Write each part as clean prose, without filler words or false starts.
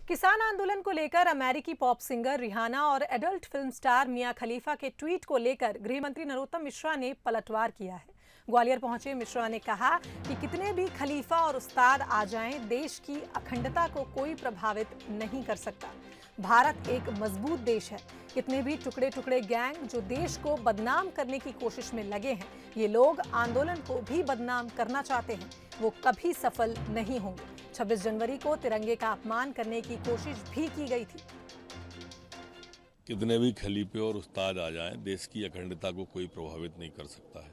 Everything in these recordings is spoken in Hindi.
किसान आंदोलन को लेकर अमेरिकी पॉप सिंगर रिहाना और adult film star Mia Khalifa के ट्वीट को लेकर गृह मंत्री नरोत्तम मिश्रा ने पलटवार किया है। ग्वालियर पहुंचे मिश्रा ने कहा कि कितने भी खलीफा और उस्ताद आ जाएं, देश की अखंडता को कोई प्रभावित नहीं कर सकता। भारत एक मजबूत देश है। कितने भी टुकड़े टुकड़े गैंग जो देश को बदनाम करने की कोशिश में लगे हैं, ये लोग आंदोलन को भी बदनाम करना चाहते हैं, वो कभी सफल नहीं होंगे। 26 जनवरी को तिरंगे का अपमान करने की कोशिश भी की गई थी। कितने भी खलीफे और उस्ताद आ जाएं, देश की अखंडता को कोई प्रभावित नहीं कर सकता है।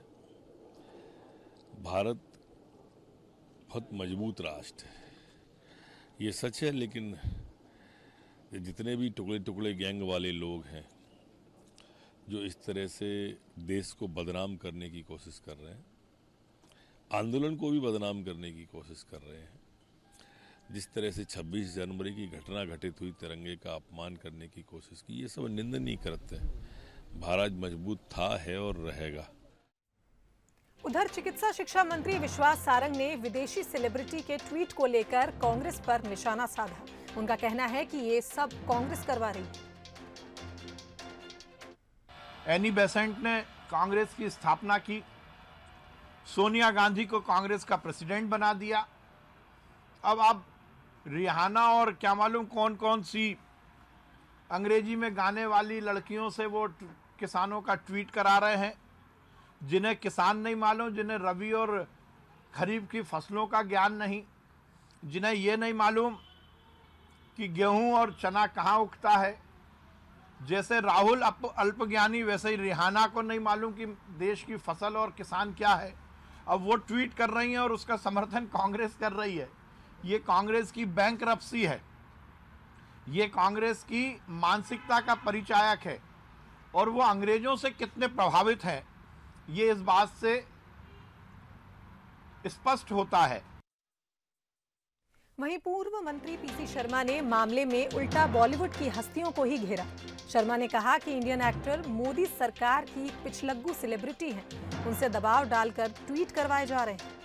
भारत बहुत मजबूत राष्ट्र है, ये सच है, लेकिन जितने भी टुकड़े टुकड़े गैंग वाले लोग हैं जो इस तरह से देश को बदनाम करने की कोशिश कर रहे हैं, आंदोलन को भी बदनाम करने की कोशिश कर रहे हैं, जिस तरह से 26 जनवरी की घटना घटित हुई, तिरंगे का अपमान करने की कोशिश की, ये सब निंदनीय करते हैं। भारत मजबूत था, है और रहेगा। उधर चिकित्सा शिक्षा मंत्री विश्वास सारंग ने विदेशी सेलिब्रिटी के ट्वीट को लेकर कांग्रेस पर निशाना साधा। उनका कहना है कि ये सब कांग्रेस करवा रही है। एनी बेसेंट ने कांग्रेस की स्थापना की, सोनिया गांधी को कांग्रेस का प्रेसिडेंट बना दिया। अब आप रिहाना और क्या मालूम कौन कौन सी अंग्रेजी में गाने वाली लड़कियों से वो किसानों का ट्वीट करा रहे हैं, जिन्हें किसान नहीं मालूम, जिन्हें रबी और खरीफ की फसलों का ज्ञान नहीं, जिन्हें ये नहीं मालूम कि गेहूं और चना कहाँ उगता है। जैसे राहुल अल्पज्ञानी, वैसे ही रिहाना को नहीं मालूम कि देश की फसल और किसान क्या है। अब वो ट्वीट कर रही हैं और उसका समर्थन कांग्रेस कर रही है। ये कांग्रेस की बैंकरप्सी है, ये कांग्रेस की मानसिकता का परिचायक है, और वो अंग्रेजों से कितने प्रभावित हैं ये इस बात से स्पष्ट होता है। वहीं पूर्व मंत्री पीसी शर्मा ने मामले में उल्टा बॉलीवुड की हस्तियों को ही घेरा। शर्मा ने कहा कि इंडियन एक्टर मोदी सरकार की पिछलग्गू सेलिब्रिटी हैं, उनसे दबाव डालकर ट्वीट करवाए जा रहे हैं।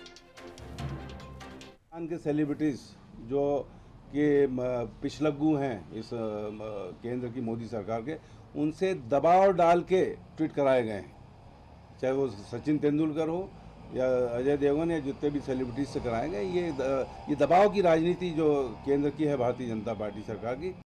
के सेलिब्रिटीज जो कि पिछलग्गू हैं इस केंद्र की मोदी सरकार के, उनसे दबाव डाल के ट्वीट कराए गए हैं, चाहे वो सचिन तेंदुलकर हो या अजय देवगन या जितने भी सेलिब्रिटीज से कराए गए। ये दबाव की राजनीति जो केंद्र की है भारतीय जनता पार्टी सरकार की।